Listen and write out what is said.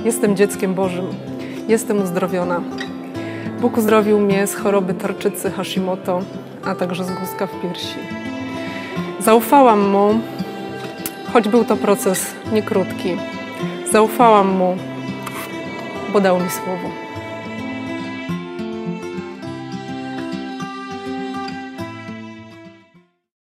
Jestem dzieckiem Bożym. Jestem uzdrowiona. Bóg uzdrowił mnie z choroby tarczycy Hashimoto, a także z guzka w piersi. Zaufałam Mu, choć był to proces niekrótki. Zaufałam Mu, bo dał mi słowo.